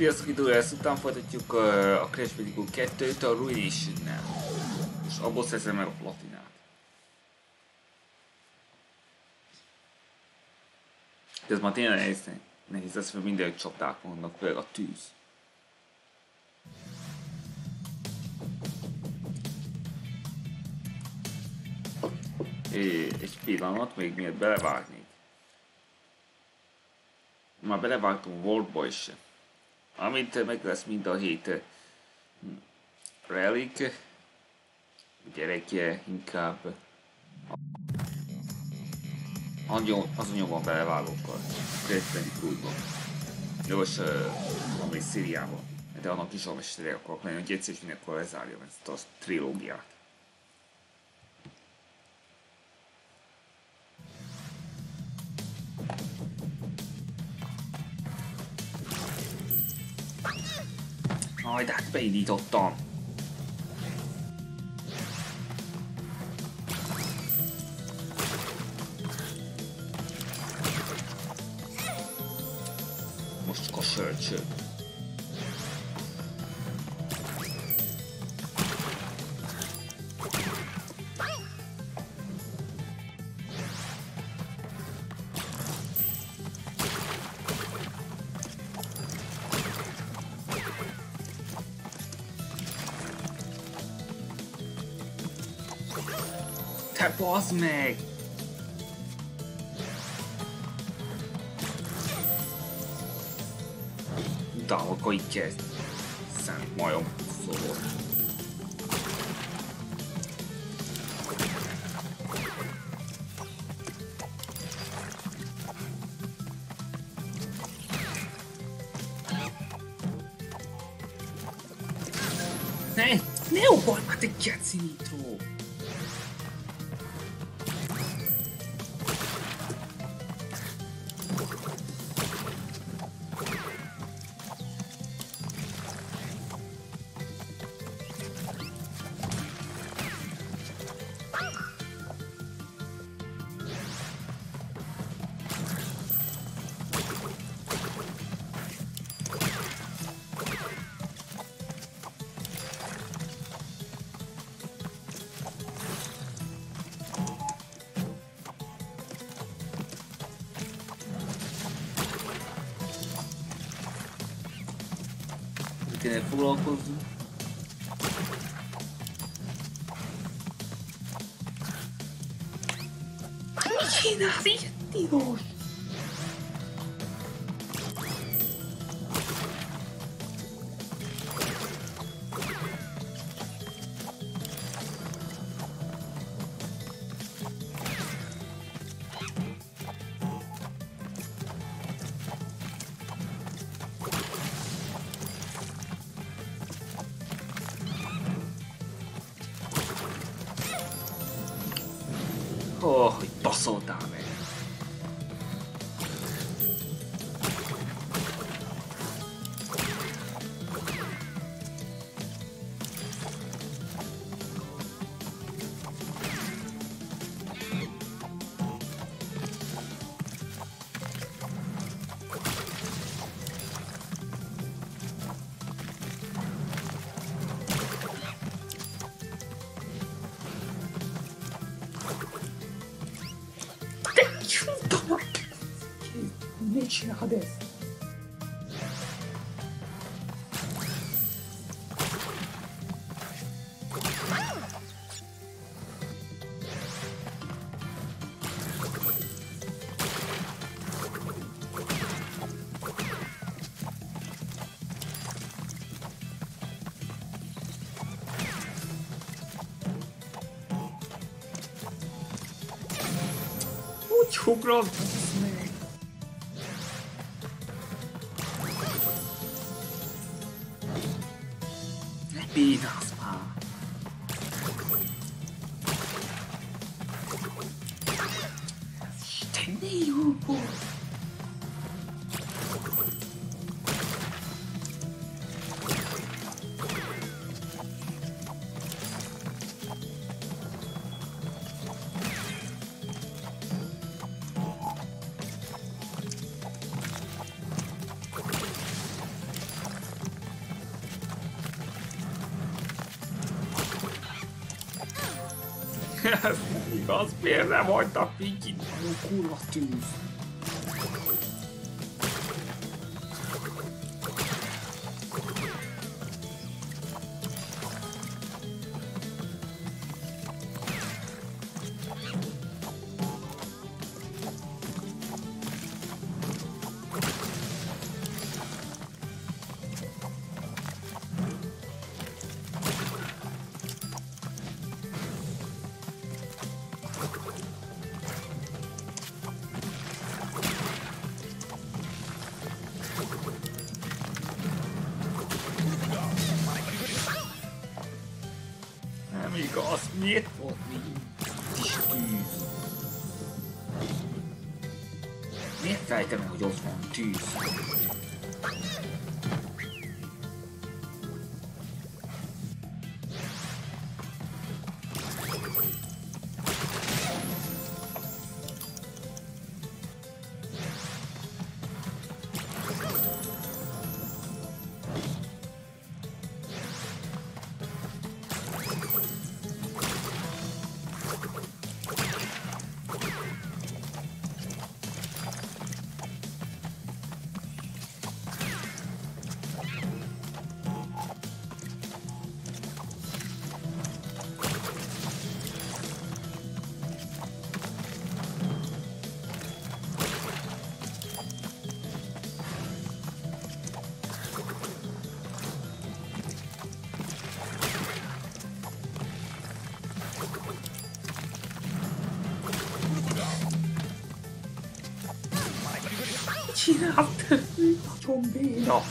Sziasztok, időre ezt után folytatjuk a Crash Bandicoot 2-t a Ruination-nel. És abból szerzem meg a platinát. De ez már tényleg nehéz lesz, mert mindenki csapdák vannak, például a tűz. Egy pillanat, még miért belevágnék. Már belevágtam a Worldba is. Amint meg lesz mind a 7 relic, gyerekje inkább az nyomban belevágok a Crash Bandicootba. Jogos valami Szíriában, de annak is a mestere akarok lenni, hogy egyszer is mindenkor lezárjam ezt a trilógiát. Aj, de hát beindítottam. Most csak a sörcső. Te bazd meg! Utána, akkor így kezd. Szent majom szóló. Ne uborj már, te geci Nitro! Kéne foglalkozni. Mit csinálsz? Ilyen tilos! Hogy baszoltál meg! Mit csinálod ezt? Úgy ugrod! Pínasz már! Isten, ne jó volt! Ez nem igaz, miért nem hagytak Pikit? Nagyon kurva tűz. Nem igaz, miért volt még kis tűz? Miért fejtem, hogy ott van tűz? Csináltad, nagyon béna!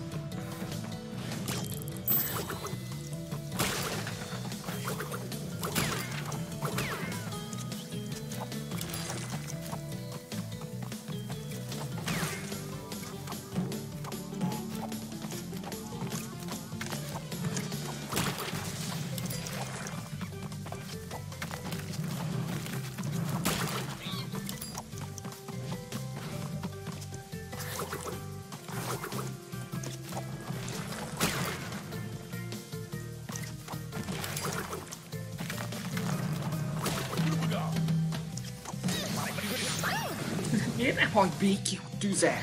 Miért nem hagy békén a tüzet?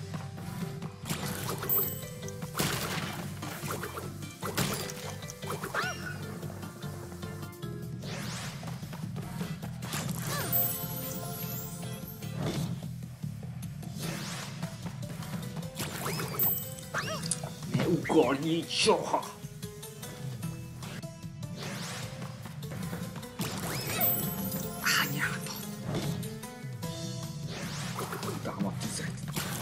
Ne ugorj így soha! Támad tüzet.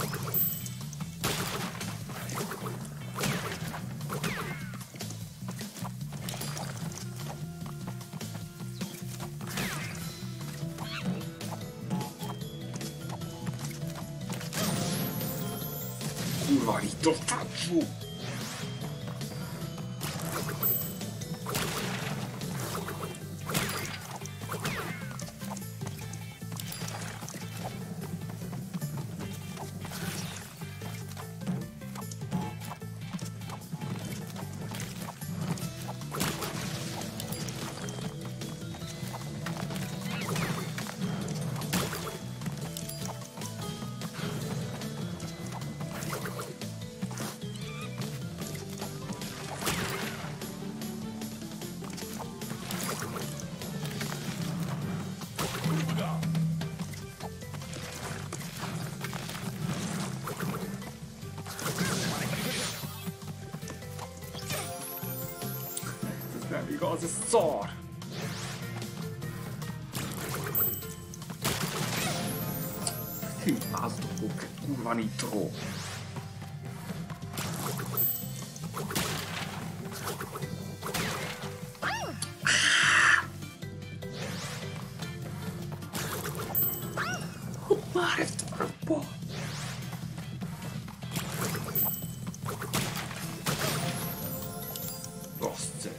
Kurva ritortácsú! Nem igaz, ez szar! Hibáztatok, kurva nitro! Már ezt abba! Rossz.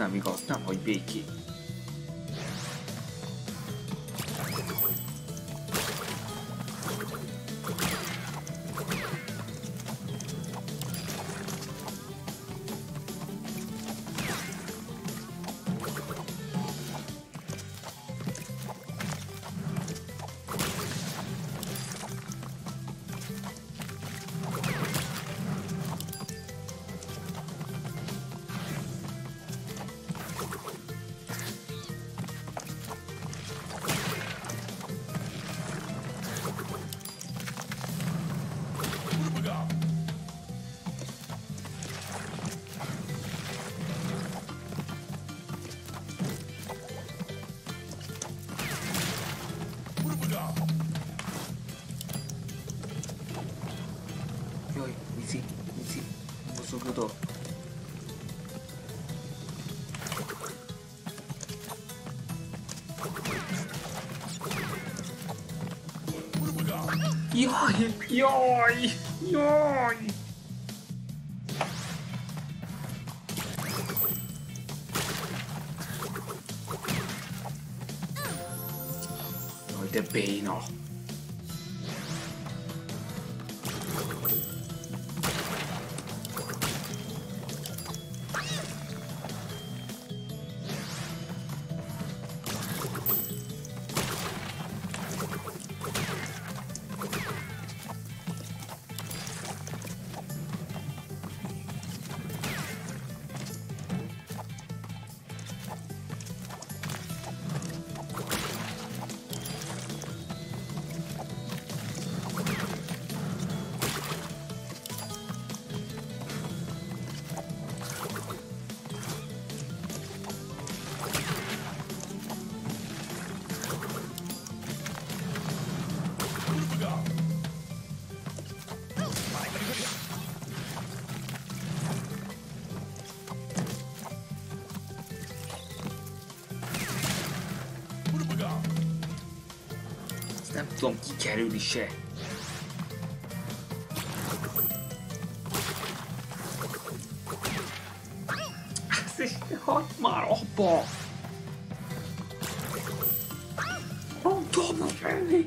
nem igaz, nem hagy békén. Jaj, Mici, mozog oda. Jaj, jaj, jaj! Jaj, de béna! Nem tudom kikerülni se. Ez is hadd már abba! Nem tudom menni!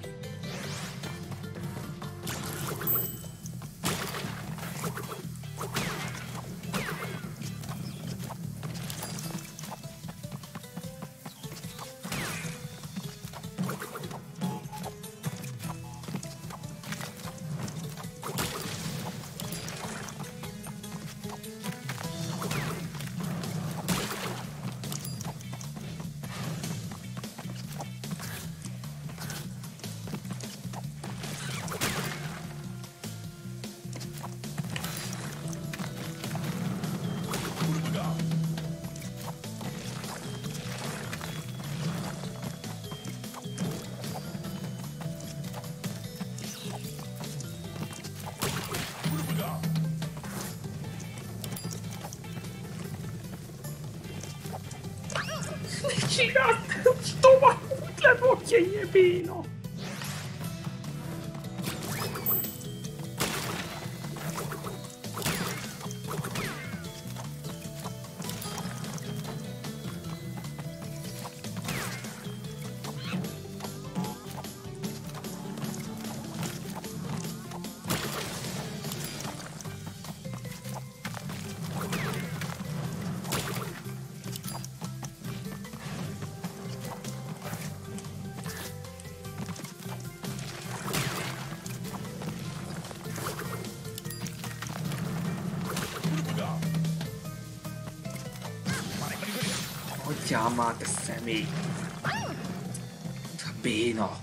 Mit csinálsz? Tovább lebokja ilyen béna! Hagyjál már, te személy! Béna!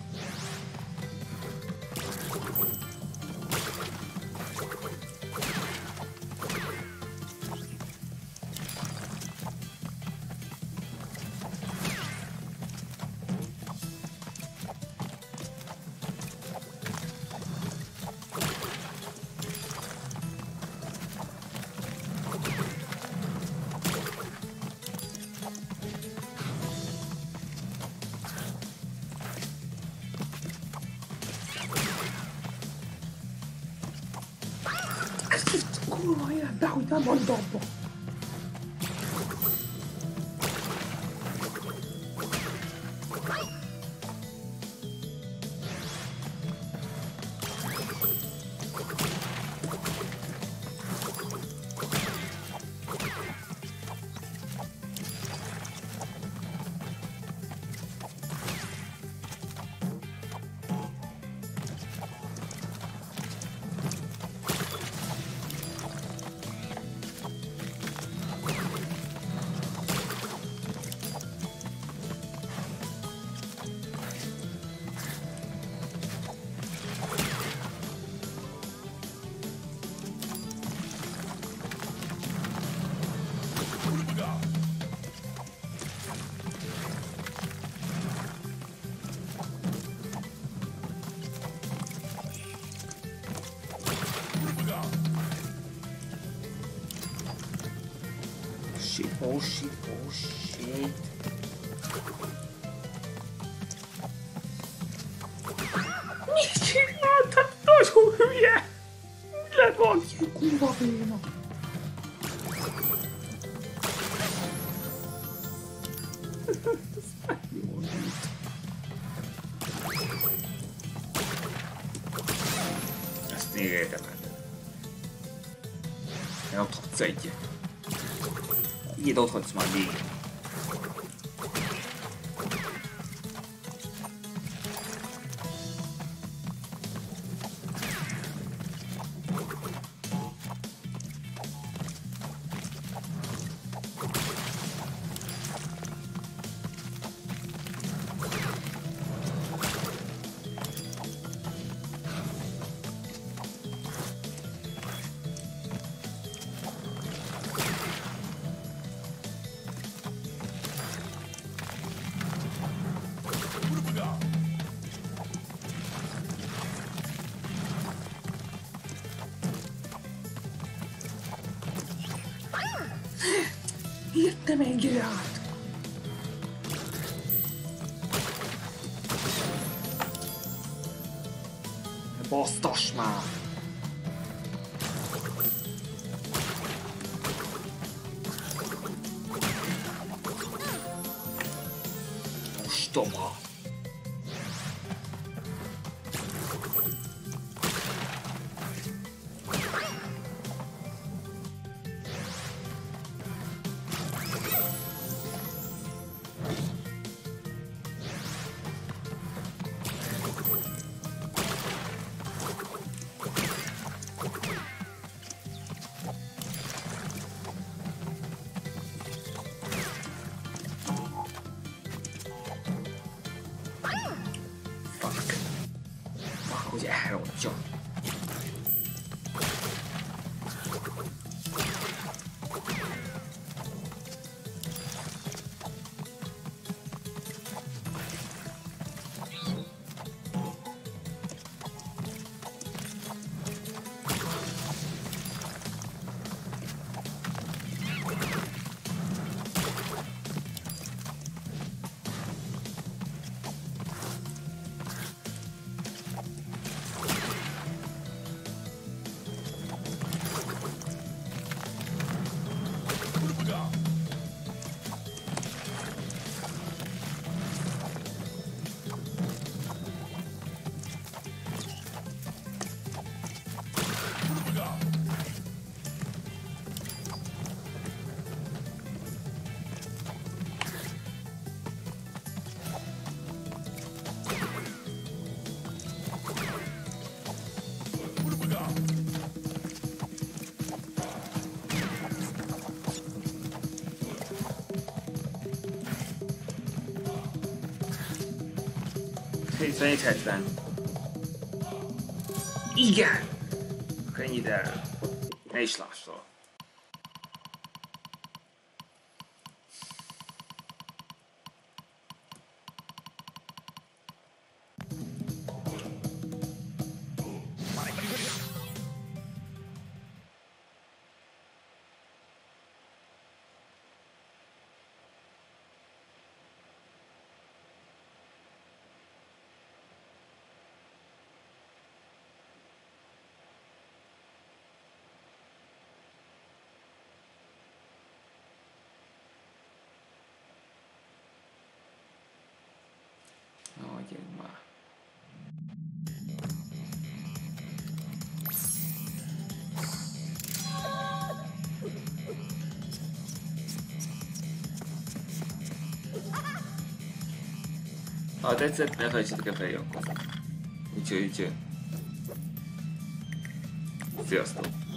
Kurva életbe, hogy nem vagy abba! Oh shit, oh shit. Mit csináltad? Nagyon hülye! Lerakja, kurva béna! Ezt még érdemelted. Én ott hagysz egyet. Így ott hagysz már végig. Értem engedj át! Basztas már! Ostoma! Hogy elrontja. Fény70. Igen! Ennyit el. Ne is lással. Gyere már. Ha tetszett, ne felejtsetek el feliratkozni. Úgyhogy... Sziasztok!